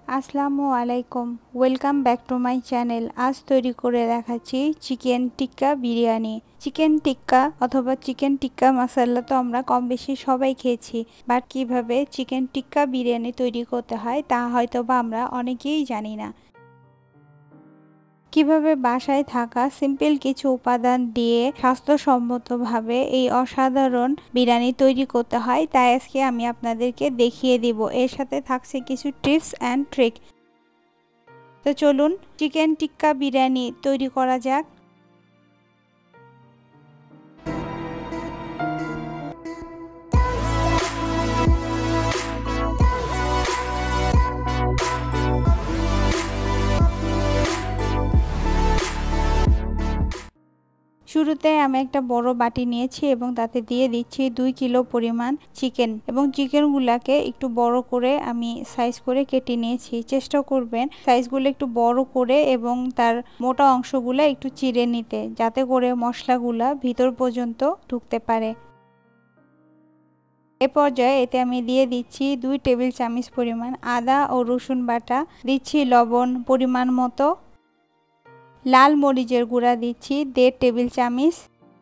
আসসালামু আলাইকুম, welcome back to my channel. আজ তৈরি করে দেখাচ্ছি চিকেন টিক্কা বিরিয়ানি। চিকেন টিক্কা অথবা চিকেন টিক্কা মশলা তো আমরা কম বেশি সবাই খেয়েছি, বাট কিভাবে চিকেন টিক্কা বিরিয়ানি তৈরি করতে হয় তা হয়তো বা আমরা অনেকেই জানি না। কিভাবে বাসায় থাকা সিম্পল কিছু উপাদান দিয়ে স্বাস্থ্যসম্মতভাবে এই অসাধারণ বিরিয়ানি তৈরি করতে হয় তাই আজকে আমি আপনাদেরকে দেখিয়ে দিব। এর সাথে থাকছে কিছু টিপস অ্যান্ড ট্রিক। তো চলুন চিকেন টিক্কা বিরিয়ানি তৈরি করা যাক। শুরুতে আমি একটা বড় বাটি নিয়েছি এবং তাতে দিয়ে দিচ্ছি 2 কিলো পরিমাণ চিকেন এবং চিকেনগুলোকে একটু বড় করে আমি সাইজ করে কেটে নিয়েছি। চেষ্টা করবেন সাইজগুলো একটু বড় করে এবং তার মোটা অংশগুলো একটু চিড়ে নিতে, যাতে করে মশলাগুলা ভিতর পর্যন্ত ঢুকতে পারে। এ পর্যায়ে এতে আমি দিয়ে দিচ্ছি 2 টেবিল চামচ পরিমাণ আদা ও রসুন বাটা, দিচ্ছি লবণ পরিমাণ মতো, লাল মরিচের গুঁড়া দিচ্ছি 1.5 টেবিল চামচ,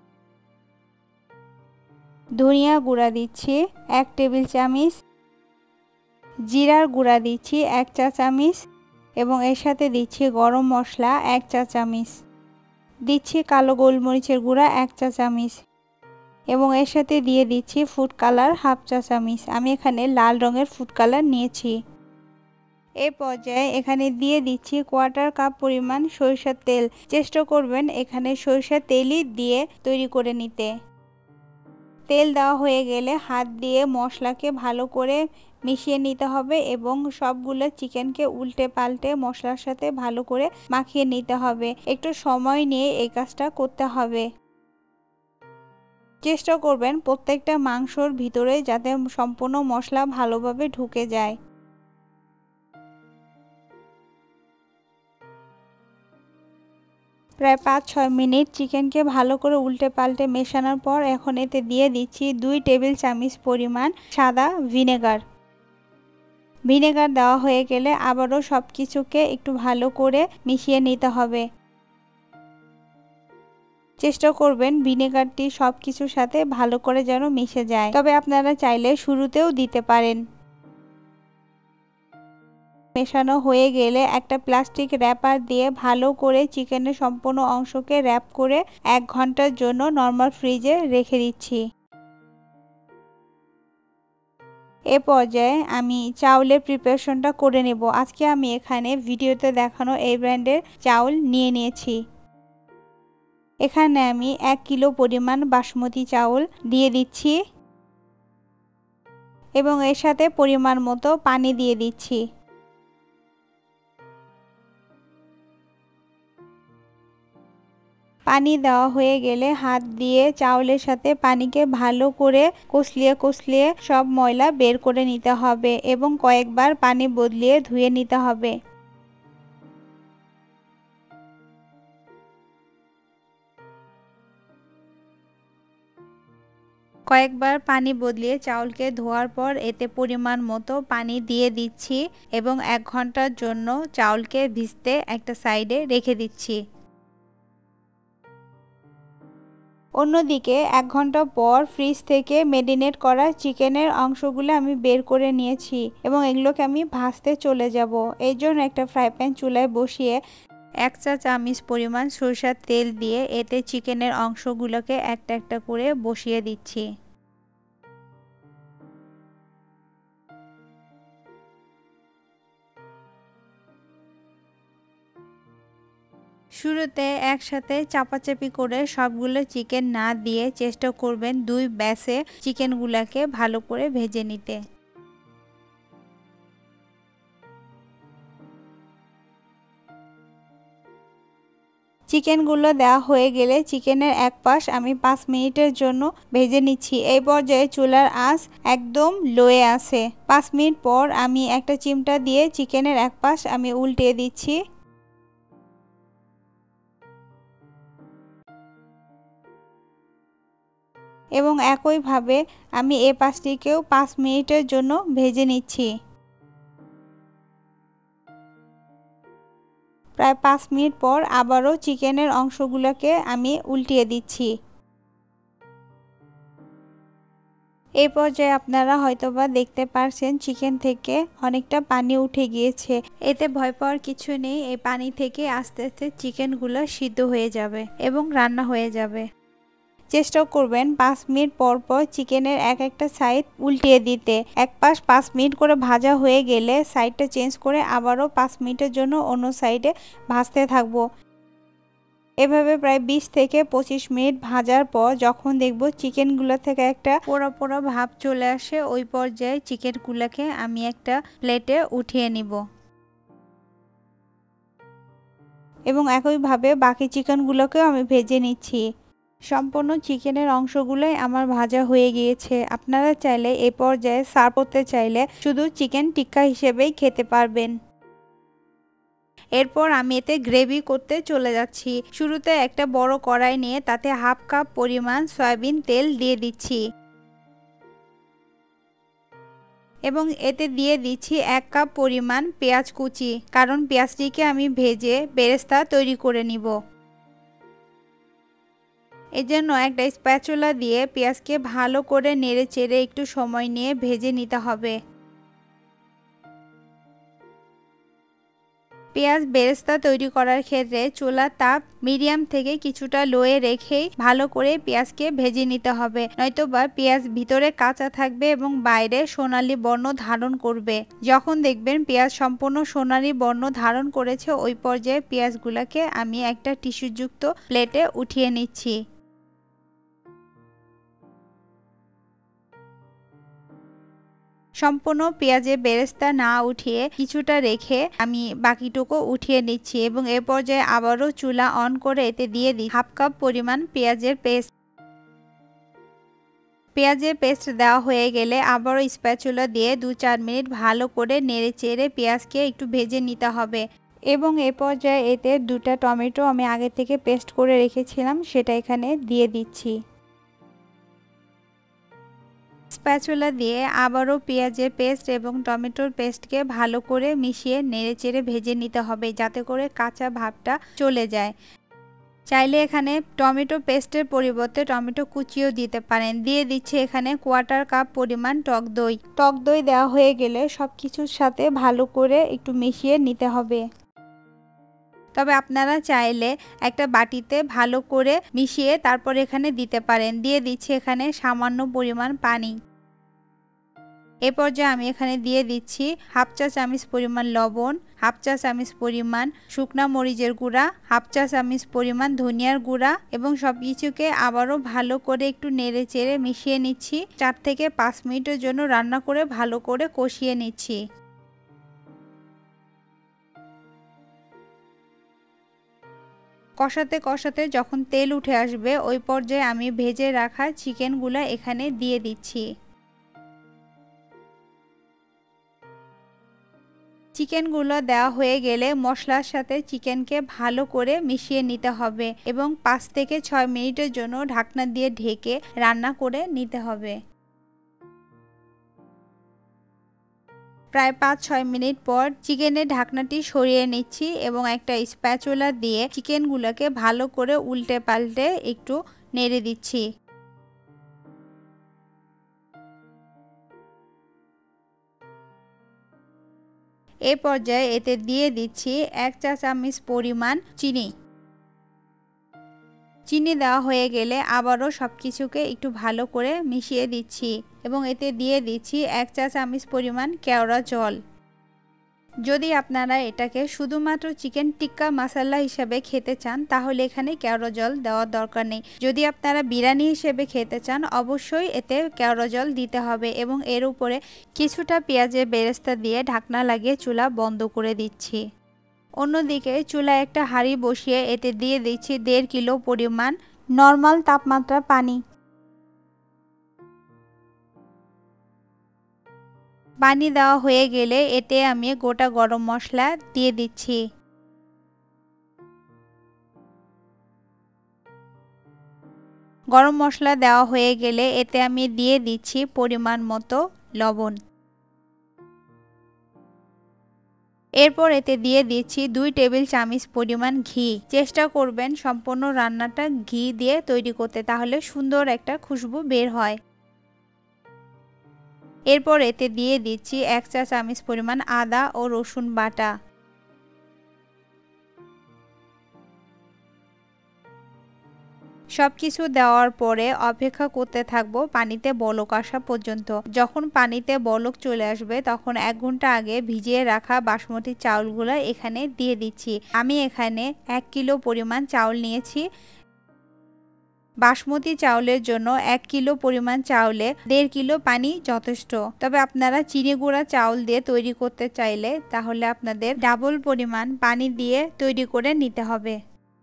ধনিয়া গুঁড়া দিচ্ছি 1 টেবিল চামচ, জিরার গুঁড়া দিচ্ছি 1 চা চামচ এবং এর সাথে দিচ্ছি গরম মশলা 1 চা চামচ, দিচ্ছি কালো গোলমরিচের গুঁড়া 1 চা চামচ এবং এর সাথে দিয়ে দিচ্ছি ফুড কালার 1/2 চা চামচ। আমি এখানে লাল রঙের ফুড কালার নিয়েছি। এ পর্যায়ে এখানে দিয়ে দিচ্ছি 1/4 কাপ পরিমাণ সরিষার তেল। চেষ্টা করবেন এখানে সরিষার তেলই দিয়ে তৈরি করে নিতে। তেল দেওয়া হয়ে গেলে হাত দিয়ে মশলাকে ভালো করে মিশিয়ে নিতে হবে এবং সবগুলো চিকেনকে উল্টে পাল্টে মশলার সাথে ভালো করে মাখিয়ে নিতে হবে। একটু সময় নিয়ে এই কাজটা করতে হবে। চেষ্টা করবেন প্রত্যেকটা মাংসর ভিতরে যাতে সম্পূর্ণ মশলা ভালোভাবে ঢুকে যায়। প্রায় 5-6 মিনিট চিকেনকে ভালো করে উল্টে পাল্টে মেশানোর পর এখন এতে দিয়ে দিচ্ছি 2 টেবিল চামচ পরিমাণ সাদা ভিনেগার। ভিনেগার দেওয়া হয়ে গেলে আবারও সব কিছুকে একটু ভালো করে মিশিয়ে নিতে হবে। চেষ্টা করবেন ভিনেগারটি সব কিছুর সাথে ভালো করে যেন মিশে যায়, তবে আপনারা চাইলে শুরুতেও দিতে পারেন। মেশানো হয়ে গেলে একটা প্লাস্টিক র্যাপার দিয়ে ভালো করে চিকেনের সম্পূর্ণ অংশকে র্যাপ করে 1 ঘন্টার জন্য নরমাল ফ্রিজে রেখে দিচ্ছি। এ পর্যায়ে আমি চাউলের প্রিপারেশনটা করে নেব। আজকে আমি এখানে ভিডিওতে দেখানো এই ব্র্যান্ডের চাউল নিয়ে নিয়েছি। এখানে আমি 1 কিলো পরিমাণ বাসমতি চাউল দিয়ে দিচ্ছি এবং এর সাথে পরিমাণ মতো পানি দিয়ে দিচ্ছি। পানি দেওয়া হয়ে গেলে হাত দিয়ে চাউলের সাথে পানিকে ভালো করে কষলিয়ে সব ময়লা বের করে নিতে হবে এবং কয়েকবার পানি বদলিয়ে ধুয়ে নিতে হবে। কয়েকবার পানি বদলিয়ে চাউলকে ধোয়ার পর এতে পরিমাণ মতো পানি দিয়ে দিচ্ছি এবং 1 ঘন্টার জন্য চাউলকে ভিজতে একটা সাইডে রেখে দিচ্ছি। অন্যদিকে 1 ঘন্টা পর ফ্রিজ থেকে মেরিনেট করা চিকেনের অংশগুলো আমি বের করে নিয়েছি এবং এগুলোকে আমি ভাজতে চলে যাব। এই জন্য একটা ফ্রাই প্যান চুলায় বসিয়ে 1 চা চামচ পরিমাণ সরিষার তেল দিয়ে এতে চিকেনের অংশগুলোকে একটা একটা করে বসিয়ে দিচ্ছি। শুরুতে একসাথে চাপাচাপি করে সবগুলো চিকেন না দিয়ে চেষ্টা করবেন 2 ব্যাচে চিকেনগুলোকে ভালো করে ভেজে নিতে। চিকেনগুলো দেওয়া হয়ে গেলে চিকেনের এক পাশ আমি 5 মিনিটের জন্য ভেজে নিচ্ছি। এই পর্যায়ে চুলার আঁচ একদম লোয়ে আছে। 5 মিনিট পর আমি একটা চিমটা দিয়ে চিকেনের এক পাশ আমি উল্টিয়ে দিচ্ছি এবং একইভাবে আমি এই পাশটিকেও 5 মিনিটের জন্য ভেজে নিচ্ছি। প্রায় 5 মিনিট পর আবারও চিকেনের অংশগুলোকে আমি উল্টিয়ে দিচ্ছি। এই পর্যায়ে আপনারা হয়তোবা দেখতে পারছেন চিকেন থেকে অনেকটা পানি উঠে গিয়েছে। এতে ভয় পাওয়ার কিছু নেই, এই পানি থেকে আস্তে আস্তে চিকেনগুলো সিদ্ধ হয়ে যাবে এবং রান্না হয়ে যাবে। চেষ্টা করবেন 5 মিনিট পর পর চিকেনের একটা সাইড উল্টিয়ে দিতে। এক পাশ 5 মিনিট করে ভাজা হয়ে গেলে সাইডটা চেঞ্জ করে আবারও 5 মিনিটের জন্য অন্য সাইডে ভাজতে থাকবো। এভাবে প্রায় 20 থেকে 25 মিনিট ভাজার পর যখন দেখব চিকেনগুলো থেকে একটা পোড়া পোড়া ভাব চলে আসে, ওই পর্যায়ে চিকেনগুলোকে আমি একটা প্লেটে উঠিয়ে নিব এবং একইভাবে বাকি চিকেনগুলোকেও আমি ভেজে নিচ্ছি। সম্পূর্ণ চিকেনের অংশগুলোই আমার ভাজা হয়ে গিয়েছে। আপনারা চাইলে এই পর্যায়ে সার্ভ করতে চাইলে শুধু চিকেন টিক্কা হিসেবেই খেতে পারবেন। এরপর আমি এতে গ্রেভি করতে চলে যাচ্ছি। শুরুতে একটা বড় কড়াই নিয়ে তাতে হাফ কাপ পরিমাণ সয়াবিন তেল দিয়ে দিচ্ছি এবং এতে দিয়ে দিচ্ছি 1 কাপ পরিমাণ পেঁয়াজ কুচি, কারণ পেঁয়াজটিকে আমি ভেজে বেরেস্তা তৈরি করে নিব। এজন্য একটা স্প্যাচুলা দিয়ে পেঁয়াজকে ভালো করে নেড়েচেড়ে একটু সময় নিয়ে ভেজে নিতে হবে। পেঁয়াজ বেরেস্তা তৈরি করার ক্ষেত্রে চুলার তাপ মিডিয়াম থেকে কিছুটা লোয়ে রেখেই ভালো করে পেঁয়াজকে ভেজে নিতে হবে, নয়তোবা পেঁয়াজ ভিতরে কাঁচা থাকবে এবং বাইরে সোনালী বর্ণ ধারণ করবে। যখন দেখবেন পেঁয়াজ সম্পূর্ণ সোনালী বর্ণ ধারণ করেছে, ওই পর্যায়ে পেঁয়াজগুলোকে আমি একটা টিস্যুযুক্ত প্লেটে উঠিয়ে নিচ্ছি। সম্পূর্ণ পেঁয়াজে বেরেস্তা না উঠিয়ে কিছুটা রেখে আমি বাকিটুকু উঠিয়ে নিচ্ছি এবং এ পর্যায়ে আবারও চুলা অন করে এতে দিয়ে দিই হাফ কাপ পরিমাণ পেঁয়াজের পেস্ট। পেঁয়াজের পেস্ট দেওয়া হয়ে গেলে আবারও স্প্যাচুলা দিয়ে 2-4 মিনিট ভালো করে নেড়েচেড়ে পেঁয়াজকে একটু ভেজে নিতে হবে এবং এ পর্যায়ে এতে 2টা টমেটো আমি আগে থেকে পেস্ট করে রেখেছিলাম সেটা এখানে দিয়ে দিচ্ছি। স্প্যাচুলা দিয়ে আবারও পেঁয়াজের পেস্ট এবং টমেটোর পেস্টকে ভালো করে মিশিয়ে নেড়েচেড়ে ভেজে নিতে হবে যাতে করে কাঁচা ভাবটা চলে যায়। চাইলে এখানে টমেটো পেস্টের পরিবর্তে টমেটো কুচিও দিতে পারেন। দিয়ে দিচ্ছি এখানে 1/4 কাপ পরিমাণ টক দই। টক দই দেওয়া হয়ে গেলে সব কিছুর সাথে ভালো করে একটু মিশিয়ে নিতে হবে। তবে আপনারা চাইলে একটা বাটিতে ভালো করে মিশিয়ে তারপর এখানে দিতে পারেন। দিয়ে দিচ্ছি এখানে সামান্য পরিমাণ পানি। এ পর্যায়ে আমি এখানে দিয়ে দিচ্ছি হাফ চা চামচ পরিমাণ লবণ, হাফ চা চামচ পরিমাণ শুকনা মরিচের গুঁড়া, হাফ চা চামচ পরিমাণ ধনিয়ার গুঁড়া এবং সব কিছুকে আবারও ভালো করে একটু নেড়ে চেড়ে মিশিয়ে নিচ্ছি। 4 থেকে 5 মিনিটের জন্য রান্না করে ভালো করে কষিয়ে নিচ্ছি। কষাতে কষাতে যখন তেল উঠে আসবে, ওই পর্যায়ে আমি ভেজে রাখা চিকেনগুলো এখানে দিয়ে দিচ্ছি। চিকেনগুলো দেওয়া হয়ে গেলে মশলার সাথে চিকেনকে ভালো করে মিশিয়ে নিতে হবে এবং 5 থেকে 6 মিনিটের জন্য ঢাকনা দিয়ে ঢেকে রান্না করে নিতে হবে। প্রায় 5-6 মিনিট পর চিকেনের ঢাকনাটি সরিয়ে নিচ্ছি এবং একটা স্প্যাচুলা দিয়ে চিকেনগুলোকে ভালো করে উল্টে পাল্টে একটু নেড়ে দিচ্ছি। এই পর্যায়ে এতে দিয়ে দিচ্ছি 1 চা চামচ পরিমাণ চিনি। চিনি দেওয়া হয়ে গেলে আবারও সবকিছুকে একটু ভালো করে মিশিয়ে দিচ্ছি এবং এতে দিয়ে দিচ্ছি 1 চা চামচ পরিমাণ কেওড়া জল। যদি আপনারা এটাকে শুধুমাত্র চিকেন টিক্কা মশলা হিসেবে খেতে চান তাহলে এখানে কেওড়া জল দেওয়ার দরকার নেই। যদি আপনারা বিরিয়ানি হিসেবে খেতে চান অবশ্যই এতে কেওড়া জল দিতে হবে এবং এর উপরে কিছুটা পেঁয়াজের বেরেস্তা দিয়ে ঢাকনা লাগিয়ে চুলা বন্ধ করে দিচ্ছি। অন্যদিকে চুলায় একটা হাঁড়ি বসিয়ে এতে দিয়ে দিচ্ছি 1.5 কিলো পরিমাণ নরমাল তাপমাত্রার পানি। পানি দেওয়া হয়ে গেলে এতে আমি গোটা গরম মশলা দিয়ে দিচ্ছি। গরম মশলা দেওয়া হয়ে গেলে এতে আমি দিয়ে দিচ্ছি পরিমাণ মতো লবণ। এরপর এতে দিয়ে দিচ্ছি 2 টেবিল চামচ পরিমাণ ঘি। চেষ্টা করবেন সম্পূর্ণ রান্নাটা ঘি দিয়ে তৈরি করতে, তাহলে সুন্দর একটা খুশবু বের হয়। এরপর এতে দিয়ে দিচ্ছি 1 চা চামচ পরিমাণ আদা ও রসুন বাটা। সবকিছু দেওয়ার পরে অপেক্ষা করতে থাকবো পানিতে বলক আসা পর্যন্ত। যখন পানিতে বলক চলে আসবে তখন 1 ঘন্টা আগে ভিজিয়ে রাখা বাসমতি চাউলগুলো এখানে দিয়ে দিচ্ছি। আমি এখানে 1 কিলো পরিমাণ চাউল নিয়েছি। বাসমতি চাউলের জন্য 1 কিলো পরিমাণ চাউলে 1.5 কিলো পানি যথেষ্ট। তবে আপনারা চিনি গুঁড়া চাউল দিয়ে তৈরি করতে চাইলে তাহলে আপনাদের ডাবল পরিমাণ পানি দিয়ে তৈরি করে নিতে হবে।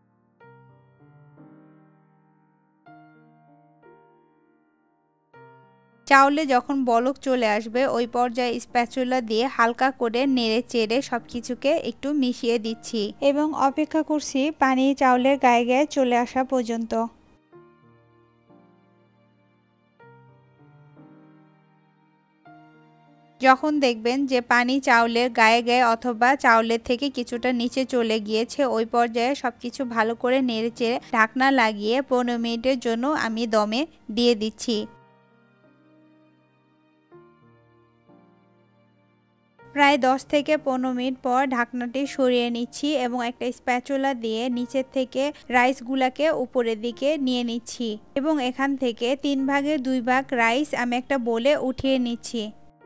চাউলে যখন বলক চলে আসবে ওই পর্যায়ে স্প্যাচুলা দিয়ে হালকা করে নেড়ে চেড়ে সবকিছুকে একটু মিশিয়ে দিচ্ছি এবং অপেক্ষা করছি পানি চাউলের গায়ে গায়ে চলে আসা পর্যন্ত। যখন দেখবেন যে পানি চাউলের গায়ে গায়ে অথবা চাউলের থেকে কিছুটা নিচে চলে গিয়েছে ওই পর্যায়ে সবকিছু ভালো করে নেড়ে চেড়ে ঢাকনা লাগিয়ে 15 মিনিটের জন্য আমি দমে দিয়ে দিচ্ছি। প্রায় 10 থেকে 15 মিনিট পর ঢাকনাটি সরিয়ে নিচ্ছি এবং একটা স্প্যাচুলা দিয়ে নিচের থেকে রাইসগুলাকে উপরের দিকে নিয়ে নিচ্ছি এবং এখান থেকে 3 ভাগের 2 ভাগ রাইস আমি একটা বোলে উঠিয়ে নিচ্ছি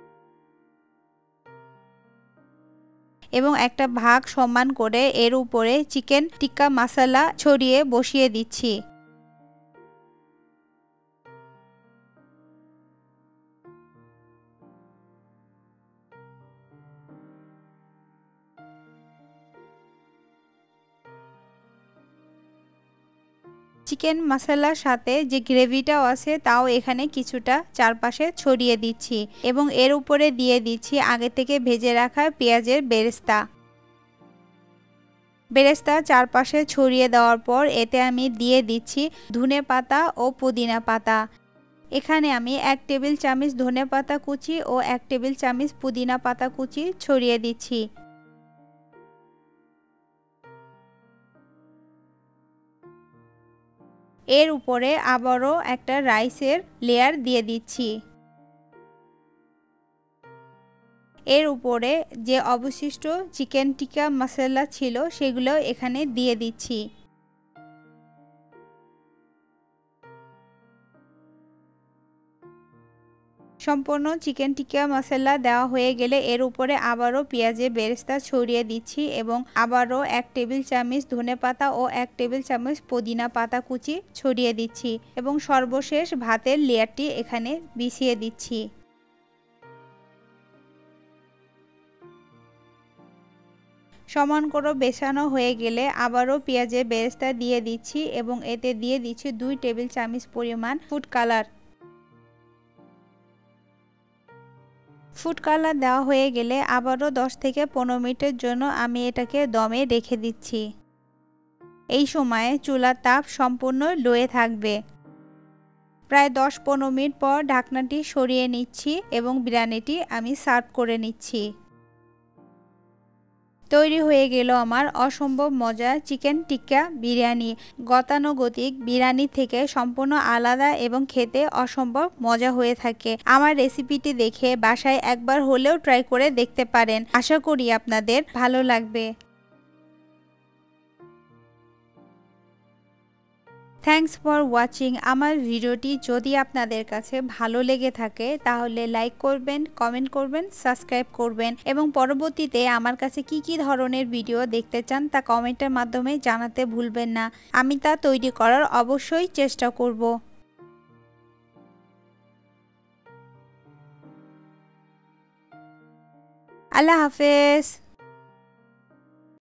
এবং একটা ভাগ সমান করে এর উপরে চিকেন টিক্কা মশলা ছড়িয়ে বসিয়ে দিচ্ছি। চিকেন মশলার সাথে যে গ্রেভিটাও আছে তাও এখানে কিছুটা চারপাশে ছড়িয়ে দিচ্ছি এবং এর উপরে দিয়ে দিচ্ছি আগে থেকে ভেজে রাখা পেঁয়াজের বেরেস্তা। বেরেস্তা চারপাশে ছড়িয়ে দেওয়ার পর এতে আমি দিয়ে দিচ্ছি ধনেপাতা ও পুদিনা পাতা। এখানে আমি 1 টেবিল চামচ ধনেপাতা কুচি ও 1 টেবিল চামচ পুদিনা পাতা কুচি ছড়িয়ে দিচ্ছি। এর উপরে আবারও একটা রাইসের লেয়ার দিয়ে দিচ্ছি। এর উপরে যে অবশিষ্ট চিকেন টিক্কা মশলা ছিল সেগুলো এখানে দিয়ে দিচ্ছি। সম্পূর্ণ চিকেন টিক্কা মশলা দেওয়া হয়ে গেলে এর উপরে আবারও পেঁয়াজের বেরেস্তা ছড়িয়ে দিচ্ছি এবং আবারও 1 টেবিল চামচ ধনেপাতা ও 1 টেবিল চামচ পুদিনা পাতা কুচি ছড়িয়ে দিচ্ছি এবং সর্বশেষ ভাতের লেয়ারটি এখানে বিছিয়ে দিচ্ছি। সমান করে বেছানো হয়ে গেলে আবারও পেঁয়াজের বেরেস্তা দিয়ে দিচ্ছি এবং এতে দিয়ে দিচ্ছি 2 টেবিল চামচ পরিমাণ ফুড কালার। ফুড কালার দেওয়া হয়ে গেলে আবারও 10 থেকে 15 মিনিটের জন্য আমি এটাকে দমে রেখে দিচ্ছি। এই সময়ে চুলার তাপ সম্পূর্ণ লোয়ে থাকবে। প্রায় 10-15 মিনিট পর ঢাকনাটি সরিয়ে নিচ্ছি এবং বিরিয়ানিটি আমি সার্ভ করে নিচ্ছি। তৈরি হয়ে গেল আমার অসম্ভব মজার চিকেন টিক্কা বিরিয়ানি। গতানুগতিক বিরিয়ানি থেকে সম্পূর্ণ আলাদা এবং খেতে অসম্ভব মজা হয়ে থাকে। আমার রেসিপিটি দেখে বাসায় একবার হলেও ট্রাই করে দেখতে পারেন। আশা করি আপনাদের ভালো লাগবে। Thanks for watching. আমার ভিডিওটি যদি আপনাদের কাছে ভালো লেগে থাকে তাহলে লাইক করবেন, কমেন্ট করবেন, সাবস্ক্রাইব করবেন এবং পরবর্তীতে আমার কাছে কি ধরনের ভিডিও দেখতে চান তা কমেন্টের মাধ্যমে জানাতে ভুলবেন না। আমি তা তৈরি করার অবশ্যই চেষ্টা করব। আল্লাহ হাফেজ।